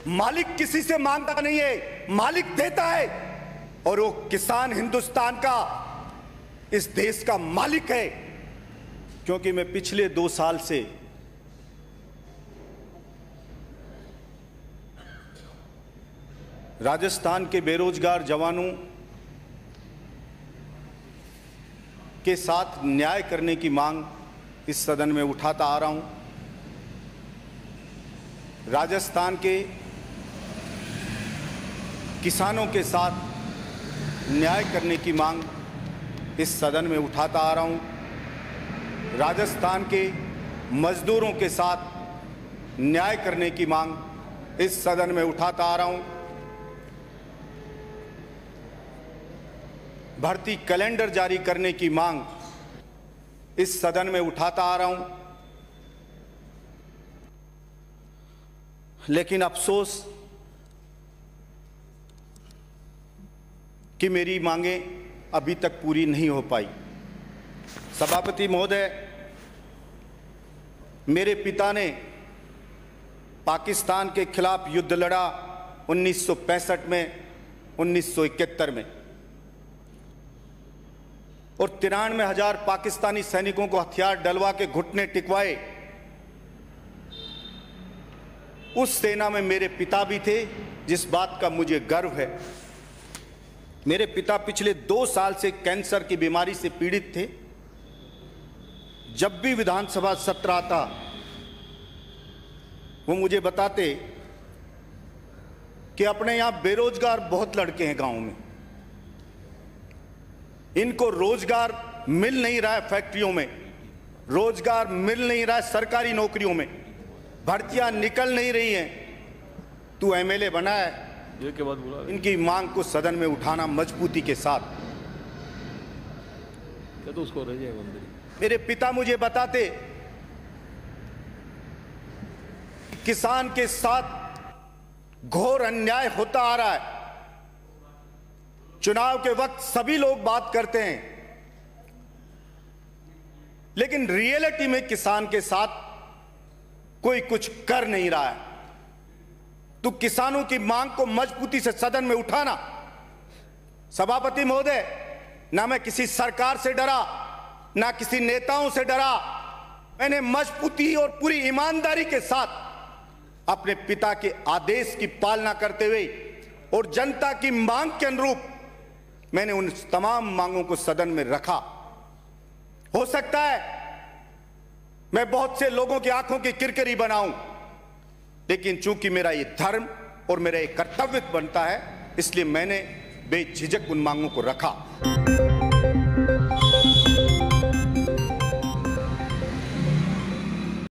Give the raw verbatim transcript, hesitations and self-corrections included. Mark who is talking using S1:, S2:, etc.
S1: मालिक किसी से मांगता नहीं है, मालिक देता है, और वो किसान हिंदुस्तान का, इस देश का मालिक है। क्योंकि मैं पिछले दो साल से राजस्थान के बेरोजगार जवानों के साथ न्याय करने की मांग इस सदन में उठाता आ रहा हूं। राजस्थान के किसानों के साथ न्याय करने की मांग इस सदन में उठाता आ रहा हूं। राजस्थान के मजदूरों के साथ न्याय करने की मांग इस सदन में उठाता आ रहा हूं। भर्ती कैलेंडर जारी करने की मांग इस सदन में उठाता आ रहा हूं। लेकिन अफसोस कि मेरी मांगें अभी तक पूरी नहीं हो पाई। सभापति महोदय, मेरे पिता ने पाकिस्तान के खिलाफ युद्ध लड़ा उन्नीस सौ पैंसठ में, उन्नीस सौ इकहत्तर में, और तिरानवे हजार पाकिस्तानी सैनिकों को हथियार डलवा के घुटने टिकवाए। उस सेना में मेरे पिता भी थे, जिस बात का मुझे गर्व है। मेरे पिता पिछले दो साल से कैंसर की बीमारी से पीड़ित थे। जब भी विधानसभा सत्र आता, वो मुझे बताते कि अपने यहां बेरोजगार बहुत लड़के हैं गांव में, इनको रोजगार मिल नहीं रहा है, फैक्ट्रियों में रोजगार मिल नहीं रहा है, सरकारी नौकरियों में भर्तियां निकल नहीं रही हैं। तू एमएलए बना है,
S2: ये के बाद बोला
S1: इनकी मांग को सदन में उठाना मजबूती के साथ।
S2: क्या तो उसको रह जाएगा मंदिर।
S1: मेरे पिता मुझे बताते, किसान के साथ घोर अन्याय होता आ रहा है। चुनाव के वक्त सभी लोग बात करते हैं, लेकिन रियलिटी में किसान के साथ कोई कुछ कर नहीं रहा है। तो किसानों की मांग को मजबूती से सदन में उठाना। सभापति महोदय, ना मैं किसी सरकार से डरा, ना किसी नेताओं से डरा। मैंने मजबूती और पूरी ईमानदारी के साथ अपने पिता के आदेश की पालना करते हुए और जनता की मांग के अनुरूप मैंने उन तमाम मांगों को सदन में रखा। हो सकता है मैं बहुत से लोगों की आंखों की किरकिरी बनाऊं, लेकिन चूंकि मेरा ये धर्म और मेरा ये कर्तव्य बनता है, इसलिए मैंने बेझिझक उन मांगों को रखा।